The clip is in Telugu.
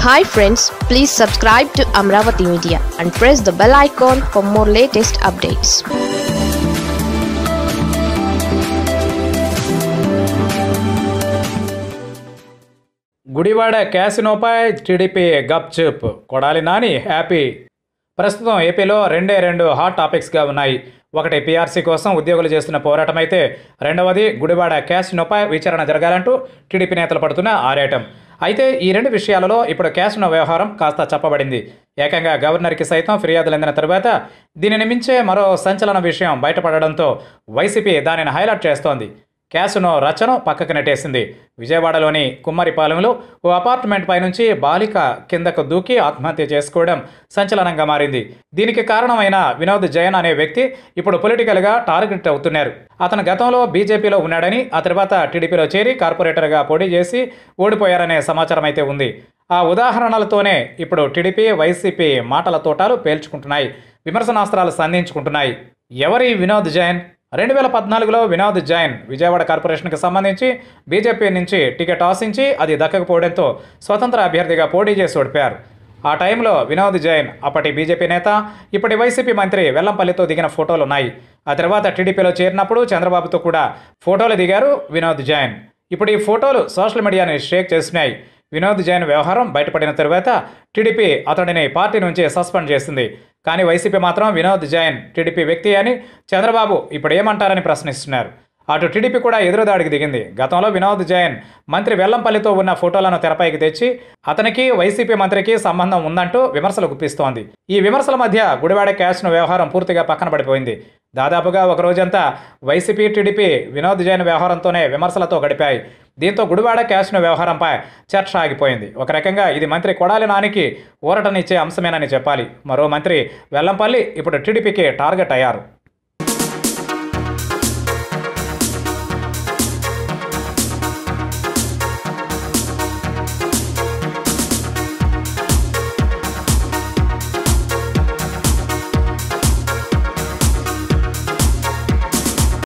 Hi friends, please subscribe to Amaravathi Media and press the bell icon for more latest updates. Gudivada క్యాసినోపై టీడీపీ గప్ చూప్ కొడాలి నాని హ్యాపీ. ప్రస్తుతం ఏపీలో రెండు హాట్ టాపిక్స్గా ఉన్నాయి. ఒకటి పీఆర్సీ కోసం ఉద్యోగులు చేస్తున్న పోరాటం అయితే, రెండవది గుడివాడ క్యాసినోపై విచారణ జరగాలంటూ టీడీపీ నేతలు పడుతున్న ఆరాటం. అయితే ఈ రెండు విషయాలలో ఇప్పుడు క్యాసినో వ్యవహారం కాస్త చెప్పబడింది. ఏకంగా గవర్నర్కి సైతం ఫిర్యాదులు అందిన తరువాత దీనిని మించే మరో సంచలన విషయం బయటపడడంతో వైసీపీ దానిని హైలైట్ చేస్తోంది. క్యాసినో రచన పక్కకు నెట్టేసింది. విజయవాడలోని కుమ్మరిపాలెంలో ఓ అపార్ట్మెంట్ పై నుంచి బాలిక కిందకు దూకి ఆత్మహత్య చేసుకోవడం సంచలనంగా మారింది. దీనికి కారణమైన వినోద్ జైన్ అనే వ్యక్తి ఇప్పుడు పొలిటికల్గా టార్గెట్ అవుతున్నారు. అతను గతంలో బీజేపీలో ఉన్నాడని, ఆ తర్వాత టీడీపీలో చేరి కార్పొరేటర్గా పోటీ చేసి ఓడిపోయారనే సమాచారం అయితే ఉంది. ఆ ఉదాహరణలతోనే ఇప్పుడు టీడీపీ, వైసీపీ మాటల తోటాలు పేల్చుకుంటున్నాయి, విమర్శనాస్త్రాలు సంధించుకుంటున్నాయి. ఎవరి వినోద్ జైన్? 2014లో వినోద్ జైన్ విజయవాడ కార్పొరేషన్కి సంబంధించి బీజేపీ నుంచి టికెట్ ఆశించి అది దక్కకపోవడంతో స్వతంత్ర అభ్యర్థిగా పోటీ చేసి ఓడిపారు. ఆ టైంలో వినోద్ జైన్ అప్పటి బీజేపీ నేత, ఇప్పటి వైసీపీ మంత్రి వెల్లంపల్లితో దిగిన ఫోటోలు ఉన్నాయి. ఆ తర్వాత టీడీపీలో చేరినప్పుడు చంద్రబాబుతో కూడా ఫోటోలు దిగారు వినోద్ జైన్. ఇప్పుడు ఈ ఫోటోలు సోషల్ మీడియాని షేక్ చేస్తున్నాయి. వినోద్ జైన్ వ్యవహారం బయటపడిన తరువాత టీడీపీ అతడిని పార్టీ నుంచి సస్పెండ్ చేసింది. కానీ వైసీపీ మాత్రం వినోద్ జైన్ టీడీపీ వ్యక్తి అని చంద్రబాబు ఇప్పుడు ఏమంటారని ప్రశ్నిస్తున్నారు. అటు టీడీపీ కూడా ఎదురుదాడికి దిగింది. గతంలో వినోద్ జైన్ మంత్రి వెల్లంపల్లితో ఉన్న ఫోటోలను తెరపైకి తెచ్చి అతనికి వైసీపీ మంత్రికి సంబంధం ఉందంటూ విమర్శలు గుప్పిస్తోంది. ఈ విమర్శల మధ్య గుడివాడ క్యాష్ను వ్యవహారం పూర్తిగా పక్కన పడిపోయింది. దాదాపుగా ఒక రోజంతా వైసీపీ, టీడీపీ వినోద్ జైన్ వ్యవహారంతోనే విమర్శలతో గడిపాయి. దీంతో గుడివాడ క్యాష్ను వ్యవహారంపై చర్చ ఆగిపోయింది. ఒక రకంగా ఇది మంత్రి కొడాలి నానికి ఊరటనిచ్చే అంశమేనని చెప్పాలి. మరో మంత్రి వెల్లంపల్లి ఇప్పుడు టీడీపీకి టార్గెట్ అయ్యారు.